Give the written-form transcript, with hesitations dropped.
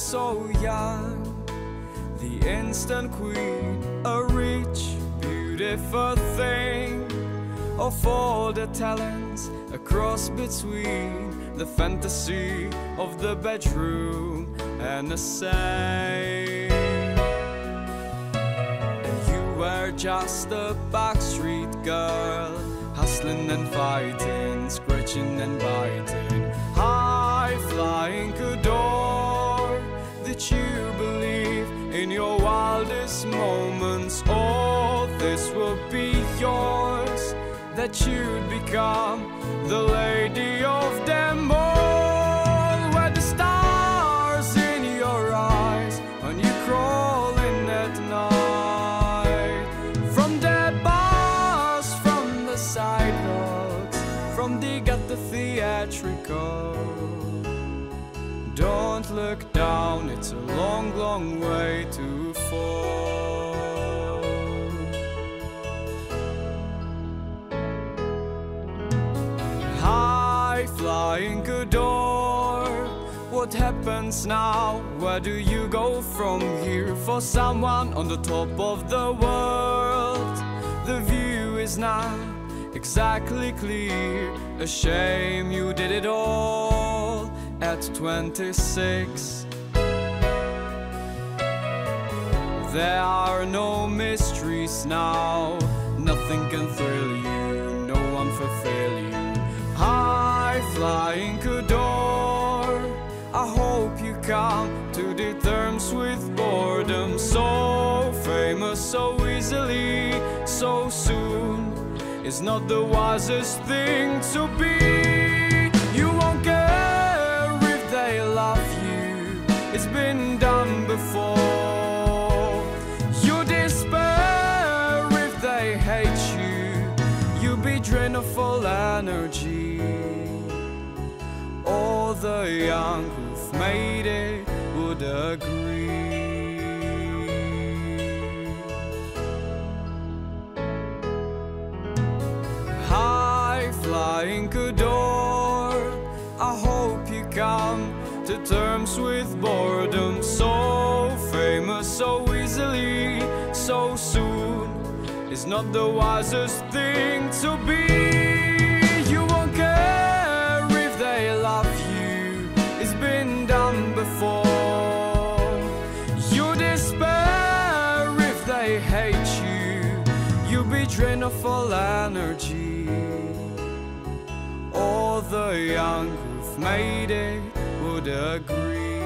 so young, the instant queen, a rich, beautiful thing of all the talents, a cross between the fantasy of the bedroom and the saint. And you were just a backstreet girl, hustling and fighting, scratching and biting, high-flying couture. Did you believe in your wildest moments all this will be yours? That you'd become the lady of them all? Were the stars in your eyes when you crawl in at night? From the bars, from the sidewalks, from the gutter theatrical. Don't look down, it's a long, long way to fall. High-flying couture, what happens now? Where do you go from here? For someone on the top of the world, the view is not exactly clear. A shame you did it all at 26. There are no mysteries now, nothing can thrill you, no one fulfill you. High-flying couture, I hope you come to the terms with boredom. So famous so easily, so soon, is not the wisest thing to be. You won't care if they love you, it's been done before. You despair if they hate you, you'll be drained of all energy. All the young who've made it would agree. High-flying couture, I hope you come to terms with boredom. So famous so easily, so soon, is not the wisest thing to be. You won't care if they love you, it's been done before. You despair if they hate you, you'll be drained of all energy. All the young who've made it would agree.